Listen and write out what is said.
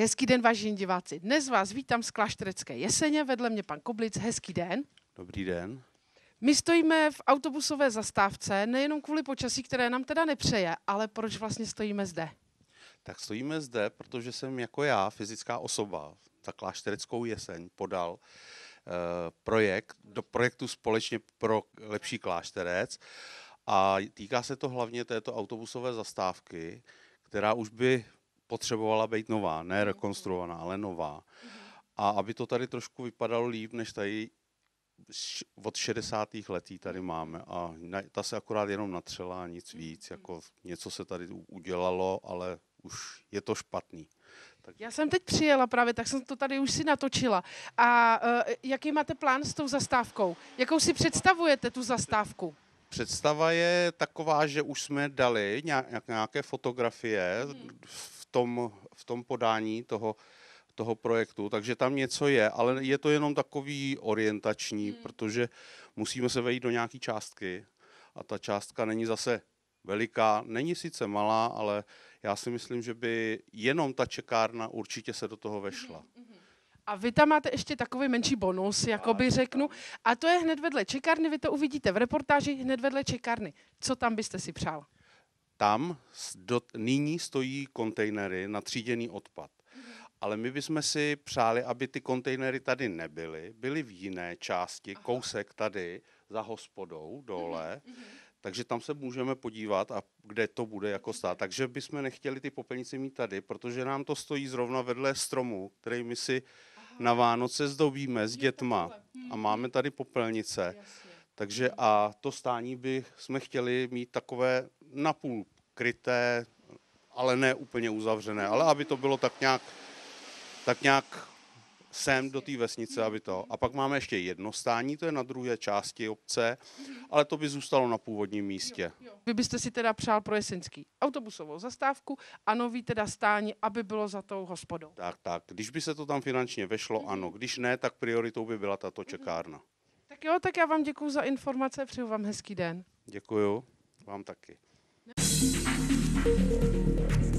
hezký den, vážení diváci. Dnes vás vítám z Klášterecké Jeseně, vedle mě pan Koblic. Hezký den. Dobrý den. My stojíme v autobusové zastávce, nejenom kvůli počasí, které nám teda nepřeje, ale proč vlastně stojíme zde? Tak stojíme zde, protože jsem jako já, fyzická osoba, za Kláštereckou Jeseň podal projekt do projektu Společně pro lepší Klášterec a týká se to hlavně této autobusové zastávky, která už by potřebovala být nová, ne rekonstruovaná, ale nová. A aby to tady trošku vypadalo líp, než tady od 60. letí tady máme a ta se akorát jenom natřela, nic víc, jako něco se tady udělalo, ale už je to špatný. Tak. Já jsem teď přijela právě, tak jsem to tady už si natočila. A jaký máte plán s tou zastávkou? Jakou si představujete tu zastávku? Představa je taková, že už jsme dali nějaké fotografie v tom podání toho projektu, takže tam něco je, ale je to jenom takový orientační, protože musíme se vejít do nějaké částky a ta částka není zase veliká, není sice malá, ale já si myslím, že by jenom ta čekárna určitě se do toho vešla. A vy tam máte ještě takový menší bonus, jakoby řeknu, a to je hned vedle čekárny, vy to uvidíte v reportáži hned vedle čekárny. Co tam byste si přál? Tam nyní stojí kontejnery na tříděný odpad. Ale my bychom si přáli, aby ty kontejnery tady nebyly, byly v jiné části, kousek tady za hospodou dole, takže tam se můžeme podívat, a kde to bude jako stát. Takže bychom nechtěli ty popelnice mít tady, protože nám to stojí zrovna vedle stromu, který my si na Vánoce zdobíme s dětma a máme tady popelnice. Takže a to stání bychom chtěli mít takové napůl kryté, ale ne úplně uzavřené, ale aby to bylo tak nějak sem do té vesnice, aby to. A pak máme ještě jedno stání, to je na druhé části obce, ale to by zůstalo na původním místě. Vy byste si teda přál pro Jeseňský autobusovou zastávku a nový teda stání, aby bylo za tou hospodou. Tak. Když by se to tam finančně vešlo, ano. Když ne, tak prioritou by byla tato čekárna. Tak jo, tak já vám děkuju za informace, přeju vám hezký den. Děkuju, vám taky.